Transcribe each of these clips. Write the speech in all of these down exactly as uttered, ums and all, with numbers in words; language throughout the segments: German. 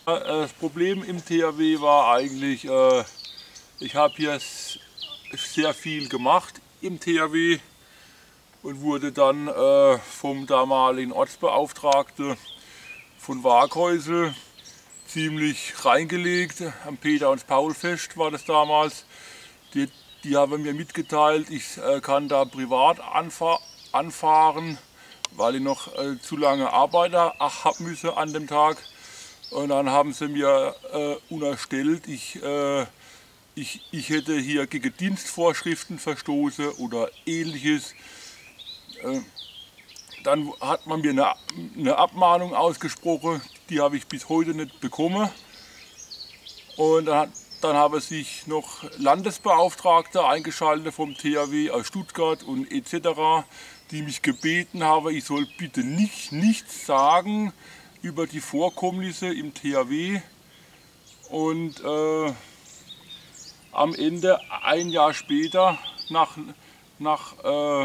Das Problem im T H W war eigentlich, äh, ich habe hier sehr viel gemacht im T H W und wurde dann äh, vom damaligen Ortsbeauftragten von Waaghäusel ziemlich reingelegt. Am Peter- und Paulfest war das damals. Die, die haben mir mitgeteilt, ich äh, kann da privat anfahr anfahren, weil ich noch äh, zu lange arbeiten haben müssen an dem Tag. Und dann haben sie mir äh, unterstellt, ich, äh, ich, ich hätte hier gegen Dienstvorschriften verstoßen oder ähnliches. Äh, dann hat man mir eine, eine Abmahnung ausgesprochen, die habe ich bis heute nicht bekommen. Und dann, dann haben sich noch Landesbeauftragte eingeschaltet vom T H W aus Stuttgart und et cetera, die mich gebeten haben, ich soll bitte nicht, nichts sagen über die Vorkommnisse im T H W. Und äh, am Ende, ein Jahr später, nach, nach äh,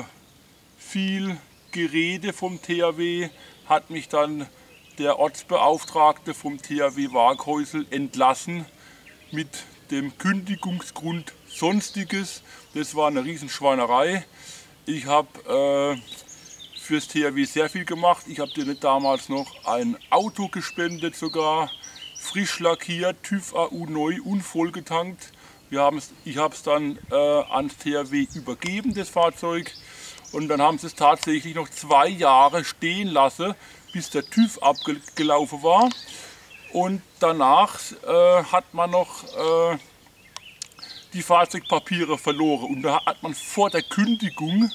viel Gerede vom T H W, hat mich dann der Ortsbeauftragte vom T H W Waaghäusel entlassen mit dem Kündigungsgrund Sonstiges. Das war eine Riesenschweinerei. Ich habe äh, fürs T H W sehr viel gemacht. Ich habe dir damals noch ein Auto gespendet, sogar frisch lackiert, TÜV A U neu und vollgetankt. Wir haben's, ich habe es dann äh, ans T H W übergeben, das Fahrzeug. Und dann haben sie es tatsächlich noch zwei Jahre stehen lassen, bis der TÜV abgelaufen war. Und danach äh, hat man noch äh, die Fahrzeugpapiere verloren. Und da hat man vor der Kündigung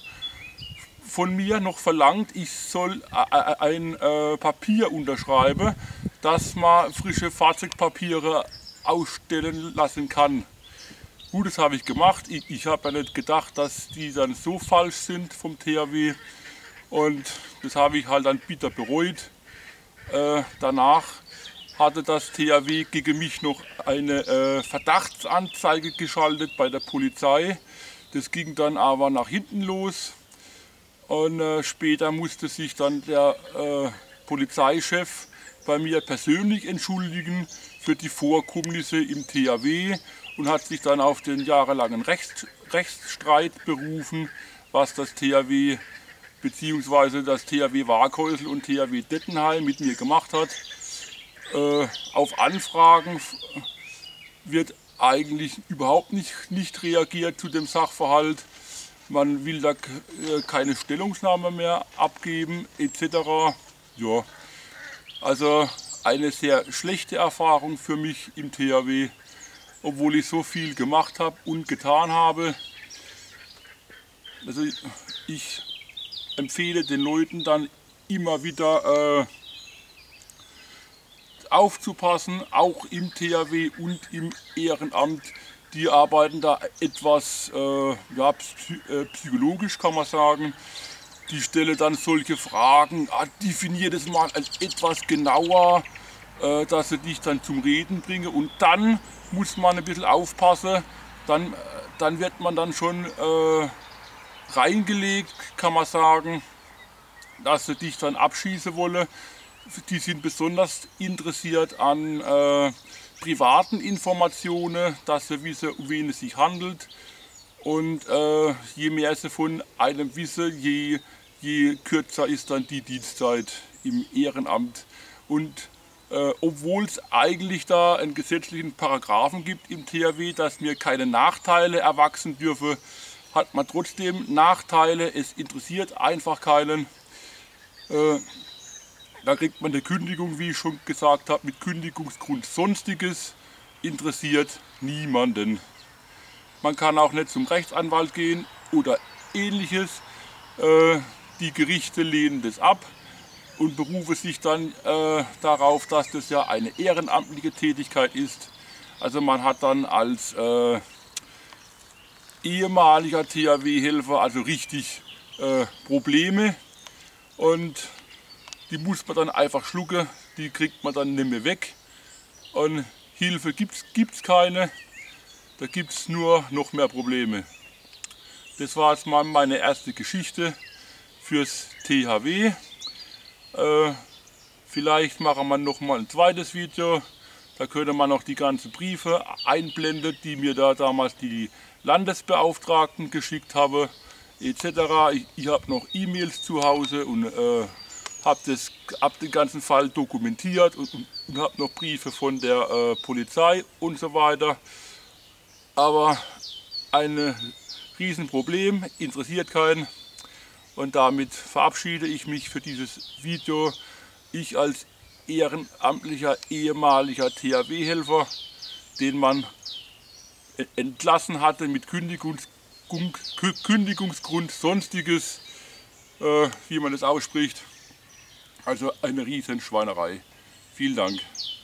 von mir noch verlangt, ich soll ein äh, Papier unterschreiben, dass man frische Fahrzeugpapiere ausstellen lassen kann. Gut, das habe ich gemacht. Ich, ich habe ja nicht gedacht, dass die dann so falsch sind vom T H W. Und das habe ich halt dann bitter bereut. Äh, danach hatte das T H W gegen mich noch eine äh, Verdachtsanzeige geschaltet bei der Polizei. Das ging dann aber nach hinten los. Und äh, später musste sich dann der äh, Polizeichef bei mir persönlich entschuldigen für die Vorkommnisse im T H W und hat sich dann auf den jahrelangen Rechts, Rechtsstreit berufen, was das T H W bzw. das T H W Waaghäusel und T H W Dettenheim mit mir gemacht hat. Äh, auf Anfragen wird eigentlich überhaupt nicht, nicht reagiert zu dem Sachverhalt. Man will da keine Stellungnahme mehr abgeben et cetera. Ja, also eine sehr schlechte Erfahrung für mich im T H W, obwohl ich so viel gemacht habe und getan habe. Also ich empfehle den Leuten dann immer wieder äh, aufzupassen, auch im T H W und im Ehrenamt. Die arbeiten da etwas äh, ja, psychologisch, kann man sagen. Die stellen dann solche Fragen, ah, definier das mal etwas genauer, äh, dass sie dich dann zum Reden bringen. Und dann muss man ein bisschen aufpassen, dann, dann wird man dann schon äh, reingelegt, kann man sagen, dass sie dich dann abschießen wollen. Die sind besonders interessiert an äh, privaten Informationen, dass sie wissen, um wen es sich handelt. Und äh, je mehr sie von einem wissen, je, je kürzer ist dann die Dienstzeit im Ehrenamt. Und äh, obwohl es eigentlich da einen gesetzlichen Paragraphen gibt im T H W, dass mir keine Nachteile erwachsen dürfen, hat man trotzdem Nachteile. Es interessiert einfach keinen. Äh, Da kriegt man eine Kündigung, wie ich schon gesagt habe, mit Kündigungsgrund Sonstiges, interessiert niemanden. Man kann auch nicht zum Rechtsanwalt gehen oder ähnliches. Äh, die Gerichte lehnen das ab und berufen sich dann äh, darauf, dass das ja eine ehrenamtliche Tätigkeit ist. Also man hat dann als äh, ehemaliger T H W-Helfer also richtig äh, Probleme. Und die muss man dann einfach schlucken, die kriegt man dann nicht mehr weg. Und Hilfe gibt es keine, da gibt es nur noch mehr Probleme. Das war jetzt mal meine erste Geschichte fürs T H W. Äh, vielleicht machen wir noch mal ein zweites Video Da könnte man noch die ganzen Briefe einblenden, die mir da damals die Landesbeauftragten geschickt haben, et cetera. Ich, ich habe noch E-Mails zu Hause und äh, habe hab den ganzen Fall dokumentiert und, und, und habe noch Briefe von der äh, Polizei und so weiter. Aber ein Riesenproblem, interessiert keinen. Und damit verabschiede ich mich für dieses Video. Ich als ehrenamtlicher ehemaliger T H W-Helfer, den man entlassen hatte mit Kündigungs Kündigungsgrund, sonstiges, äh, wie man es ausspricht. Also eine riesen Schweinerei. Vielen Dank.